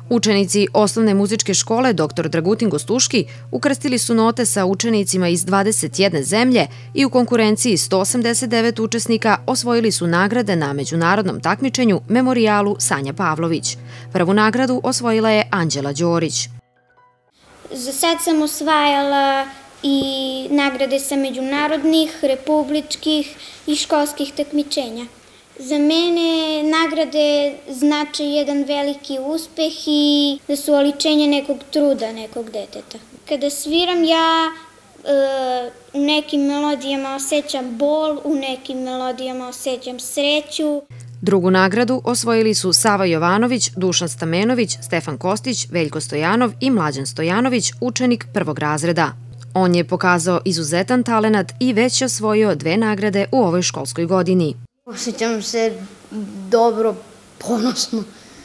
Učenici osnovne muzičke škole dr. Dragutin Gostuški ukrstili su note sa učenicima iz 21 zemlje i u konkurenciji 189 učesnika osvojili su nagrade na međunarodnom takmičenju Memorijalu Sanja Pavlović. Prvu nagradu osvojila je Anđela Đorić. Za sad sam osvajala i nagrade sa međunarodnih, republičkih i školskih takmičenja. Za mene nagrade znače jedan veliki uspeh i da su oličenje nekog truda nekog deteta. Kada sviram ja u nekim melodijama osjećam bol, u nekim melodijama osjećam sreću. Drugu nagradu osvojili su Sava Jovanović, Dušan Stamenović, Stefan Kostić, Veljko Stojanov i Mlađan Stojanović, učenik prvog razreda. On je pokazao izuzetan talenat i već je osvojio 2 nagrade u ovoj školskoj godini. Osjećam se dobro, ponosno.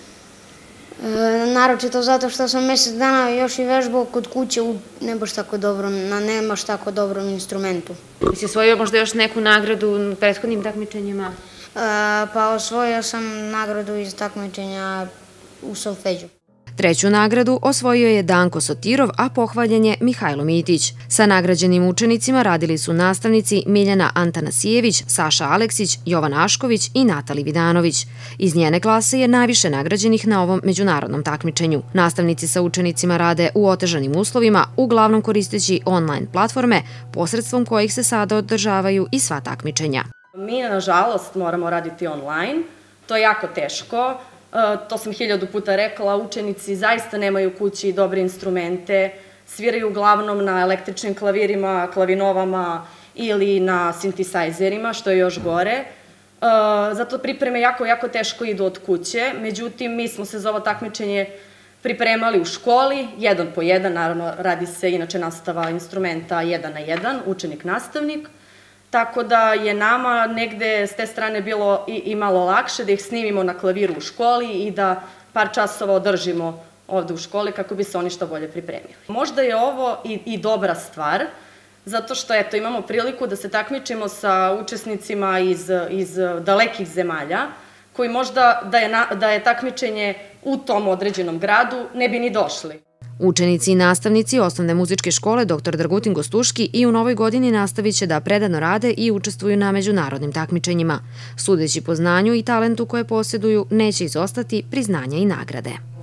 Naročito zato što sam mesec dana još i vežbao kod kuće ne baš tako dobrom instrumentu. Si osvojio možda još neku nagradu u prethodnim takmičenjima? Pa osvojio sam nagradu iz takmičenja u solfeđu. Treću nagradu osvojio je Danko Sotirov, a pohvaljen je Mihajlo Mitić. Sa nagrađenim učenicima radili su nastavnici Miljana Antanasijević, Saša Aleksić, Jovan Ašković i Natali Vidanović. Iz njene klase je najviše nagrađenih na ovom međunarodnom takmičenju. Nastavnici sa učenicima rade u otežanim uslovima, uglavnom koristeći online platforme, posredstvom kojih se sada održavaju i sva takmičenja. Mi, nažalost, moramo raditi online. To je jako teško. To sam 1000 puta rekla, učenici zaista nemaju kući dobre instrumente, sviraju uglavnom na električnim klavirima, klavinovama ili na sintisajzerima, što je još gore. Zato pripreme jako teško idu od kuće, međutim mi smo se za ovo takmičenje pripremali u školi, 1 po 1, naravno radi se inače nastava instrumenta 1 na 1, učenik-nastavnik. Tako da je nama negde s te strane bilo i malo lakše da ih snimimo na klaviru u školi i da par časova održimo ovde u školi kako bi se oni što bolje pripremili. Možda je ovo i dobra stvar, zato što imamo priliku da se takmičimo sa učesnicima iz dalekih zemalja, koji možda da je takmičenje u tom određenom gradu ne bi ni došli. Učenici i nastavnici osnovne muzičke škole dr. Dragutin Gostuški i u novoj godini nastavit će da predano rade i učestvuju na međunarodnim takmičenjima. Sudeći po znanju i talentu koje posjeduju, neće izostati priznanja i nagrade.